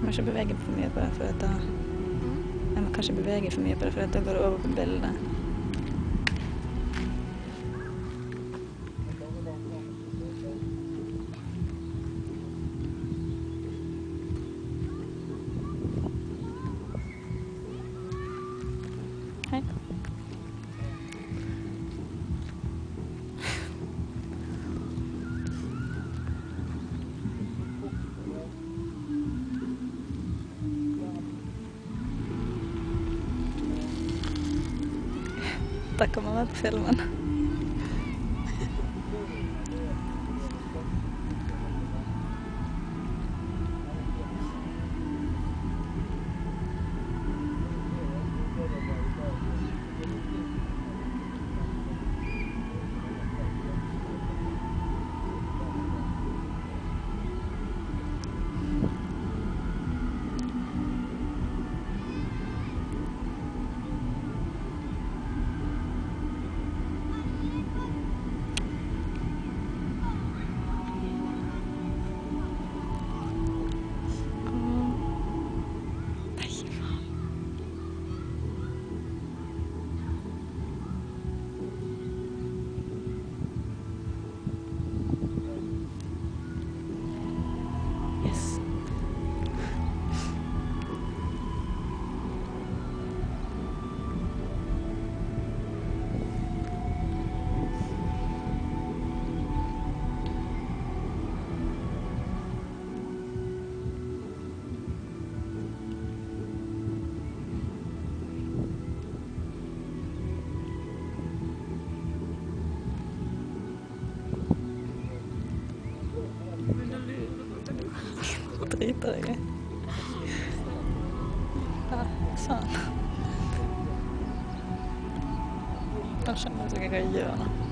Kanskje beveger for mye på det, for at da... Jeg må kanskje bevege for mye på det, for at da går det over på bildet. Hei. Da kan man være på filmen. Yes. Driter deg i. Ja, sånn. Da skjønner jeg ikke hva jeg gjør nå.